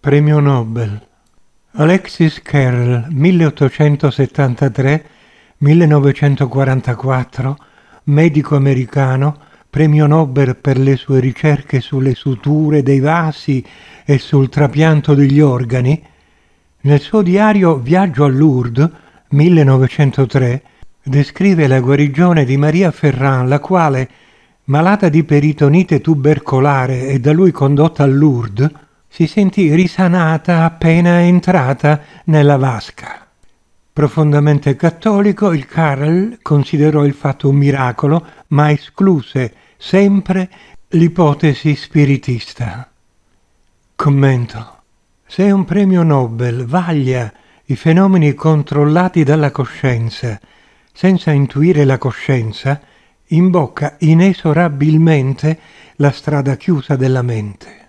Premio Nobel. Alexis Carrel, 1873-1944, medico americano, premio Nobel per le sue ricerche sulle suture dei vasi e sul trapianto degli organi, nel suo diario Viaggio a Lourdes, 1903, descrive la guarigione di Maria Ferrand, la quale, malata di peritonite tubercolare e da lui condotta a Lourdes, si sentì risanata appena entrata nella vasca. Profondamente cattolico, il Carrel considerò il fatto un miracolo, ma escluse sempre l'ipotesi spiritista. Commento. Se un premio Nobel vaglia i fenomeni controllati dalla coscienza senza intuire la coscienza, imbocca inesorabilmente la strada chiusa della mente.